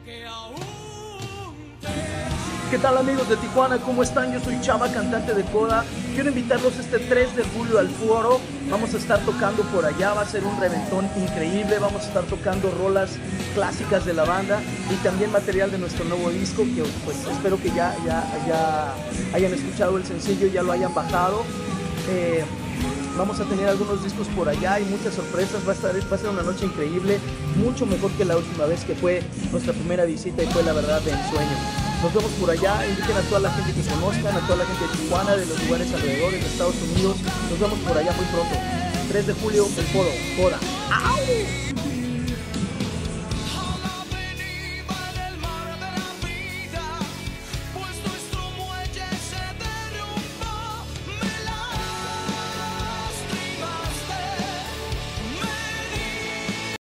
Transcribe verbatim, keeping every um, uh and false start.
¿Qué tal amigos de Tijuana? ¿Cómo están? Yo soy Chava, cantante de Coda. Quiero invitarlos este tres de julio al Foro. Vamos a estar tocando por allá, va a ser un reventón increíble. Vamos a estar tocando rolas clásicas de la banda y también material de nuestro nuevo disco, que pues espero que ya, ya, ya hayan escuchado el sencillo, ya lo hayan bajado. Eh, Vamos a tener algunos discos por allá y muchas sorpresas. Va a, estar, va a ser una noche increíble, mucho mejor que la última vez que fue nuestra primera visita y fue la verdad de ensueño. Nos vemos por allá, inviten a toda la gente que conozcan, a toda la gente de Tijuana, de los lugares alrededores de Estados Unidos. Nos vemos por allá muy pronto. tres de julio, el Foro, Coda. ¡Au!